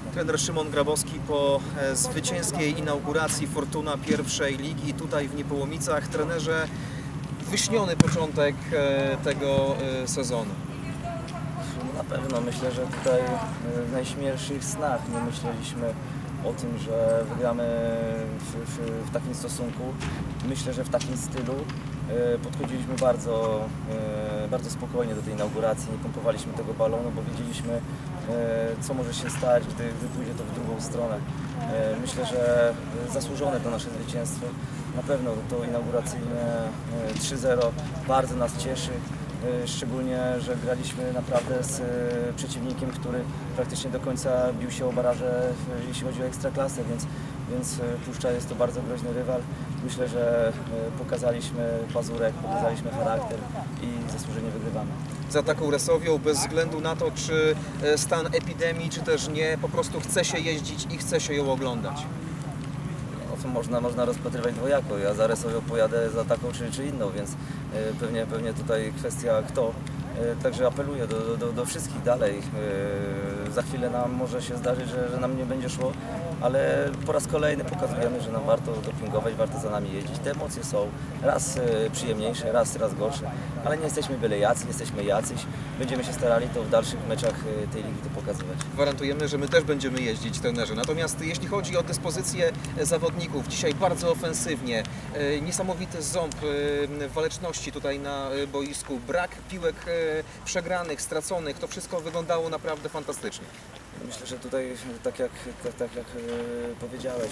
Trener Szymon Grabowski po zwycięskiej inauguracji Fortuna pierwszej ligi tutaj w Niepołomicach. Trenerze, wyśniony początek tego sezonu. Na pewno myślę, że tutaj w najśmielszych snach nie myśleliśmy o tym, że wygramy w takim stosunku. Myślę, że w takim stylu podchodziliśmy bardzo spokojnie do tej inauguracji, nie pompowaliśmy tego balonu, bo wiedzieliśmy, co może się stać, gdy pójdzie to w drugą stronę. Myślę, że zasłużone to nasze zwycięstwo. Na pewno to inauguracyjne 3-0 bardzo nas cieszy. Szczególnie, że graliśmy naprawdę z przeciwnikiem, który praktycznie do końca bił się o baraże, jeśli chodzi o ekstraklasę, więc Puszcza jest to bardzo groźny rywal. Myślę, że pokazaliśmy pazurek, pokazaliśmy charakter i zasłużenie wygrywamy. Za taką Resowią, bez względu na to, czy stan epidemii, czy też nie, po prostu chce się jeździć i chce się ją oglądać. Można rozpatrywać dwojako. Ja za Resowią pojadę za taką czy inną, więc pewnie tutaj kwestia kto. Także apeluję do wszystkich dalej. Za chwilę nam może się zdarzyć, że nam nie będzie szło, ale po raz kolejny pokazujemy, że nam warto dopingować, warto za nami jeździć. Te emocje są raz przyjemniejsze, raz gorsze, ale nie jesteśmy byle jacy, jesteśmy jacyś. Będziemy się starali to w dalszych meczach tej ligi to pokazywać. Gwarantujemy, że my też będziemy jeździć, trenerze. Natomiast jeśli chodzi o dyspozycję zawodników, dzisiaj bardzo ofensywnie, niesamowity ząb waleczności tutaj na boisku, brak piłek przegranych, straconych, to wszystko wyglądało naprawdę fantastycznie. Myślę, że tutaj, tak jak powiedziałeś,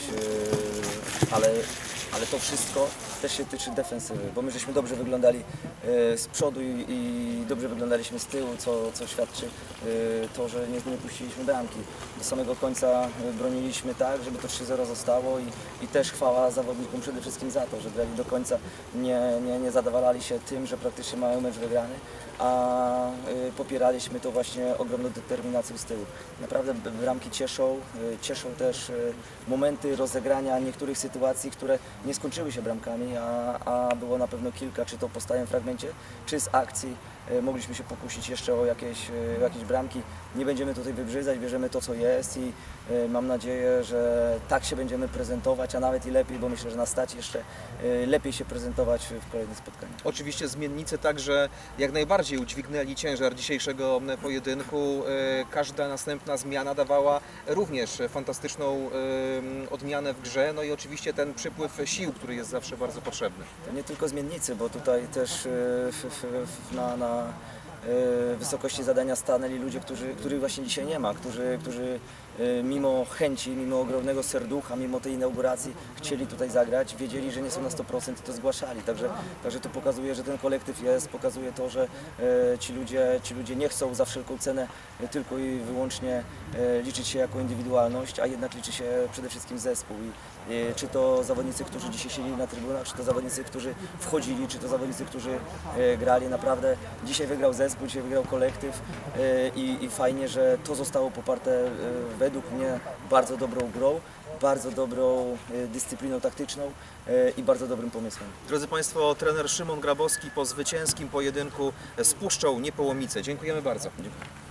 ale to wszystko też się tyczy defensywy, bo my żeśmy dobrze wyglądali z przodu i dobrze wyglądaliśmy z tyłu, co świadczy to, że nie puściliśmy bramki. Do samego końca broniliśmy tak, żeby to 3-0 zostało i też chwała zawodnikom przede wszystkim za to, że grali do końca, nie zadowalali się tym, że praktycznie mają mecz wygrany, a popieraliśmy to właśnie ogromną determinacją z tyłu. Naprawdę bramki cieszą też momenty rozegrania niektórych sytuacji, które nie skończyły się bramkami, a było na pewno kilka, czy to po stałym fragmencie, czy z akcji. Mogliśmy się pokusić jeszcze o jakieś bramki. Nie będziemy tutaj wybrzydzać, bierzemy to, co jest i mam nadzieję, że tak się będziemy prezentować, a nawet i lepiej, bo myślę, że nas stać jeszcze lepiej się prezentować w kolejnych spotkaniach. Oczywiście zmiennicy także jak najbardziej udźwignęli ciężar dzisiejszego pojedynku. Każda następna zmiana dawała również fantastyczną odmianę w grze, no i oczywiście ten przypływ sił, który jest zawsze bardzo potrzebny. To nie tylko zmiennicy, bo tutaj też na wysokości zadania stanęli ludzie, których właśnie dzisiaj nie ma, którzy mimo chęci, mimo ogromnego serducha, mimo tej inauguracji chcieli tutaj zagrać, wiedzieli, że nie są na 100% i to zgłaszali. Także to pokazuje, że ten kolektyw jest, pokazuje to, że ci ludzie nie chcą za wszelką cenę tylko i wyłącznie liczyć się jako indywidualność, a jednak liczy się przede wszystkim zespół. I czy to zawodnicy, którzy dzisiaj siedzieli na trybunach, czy to zawodnicy, którzy wchodzili, czy to zawodnicy, którzy grali. Naprawdę dzisiaj wygrał zespół, dzisiaj wygrał kolektyw i fajnie, że to zostało poparte według mnie bardzo dobrą grą, bardzo dobrą dyscypliną taktyczną i bardzo dobrym pomysłem. Drodzy Państwo, trener Szymon Grabowski po zwycięskim pojedynku z Puszczą Niepołomice. Dziękujemy bardzo. Dziękuję.